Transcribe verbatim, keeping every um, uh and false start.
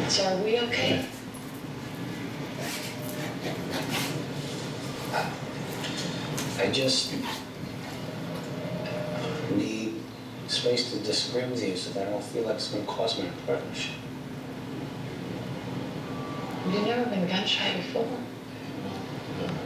So are we okay? I just need space to disagree with you so that I don't feel like it's going to cost my partnership. You've never been gun shy before. No.